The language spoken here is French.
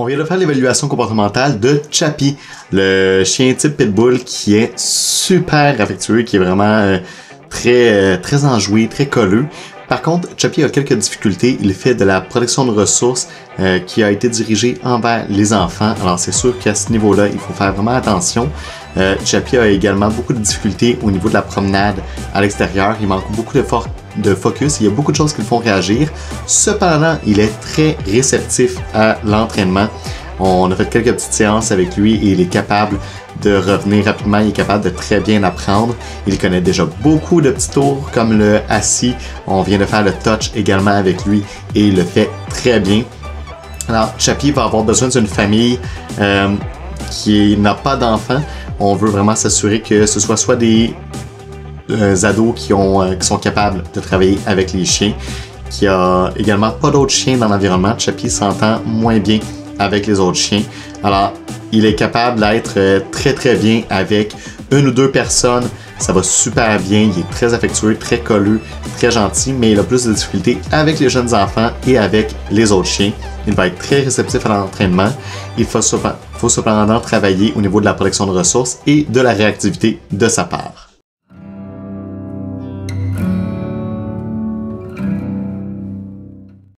On vient de faire l'évaluation comportementale de Chappie, le chien type pitbull qui est super affectueux, qui est vraiment très enjoué, très colleux. Par contre, Chappie a quelques difficultés. Il fait de la protection de ressources qui a été dirigée envers les enfants. Alors c'est sûr qu'à ce niveau-là, il faut faire vraiment attention. Chappie a également beaucoup de difficultés au niveau de la promenade à l'extérieur. Il manque beaucoup de focus. Il y a beaucoup de choses qui le font réagir. Cependant, il est très réceptif à l'entraînement. On a fait quelques petites séances avec lui et il est capable de revenir rapidement. Il est capable de très bien apprendre. Il connaît déjà beaucoup de petits tours comme le assis. On vient de faire le touch également avec lui et il le fait très bien. Alors, Chappie va avoir besoin d'une famille qui n'a pas d'enfants. On veut vraiment s'assurer que ce soit des ados qui sont capables de travailler avec les chiens, qui a également pas d'autres chiens dans l'environnement. Chappie s'entend moins bien avec les autres chiens. Alors, il est capable d'être très bien avec une ou deux personnes. Ça va super bien. Il est très affectueux, très colleux, très gentil, mais il a plus de difficultés avec les jeunes enfants et avec les autres chiens. Il va être très réceptif à l'entraînement. Il faut cependant travailler au niveau de la protection de ressources et de la réactivité de sa part.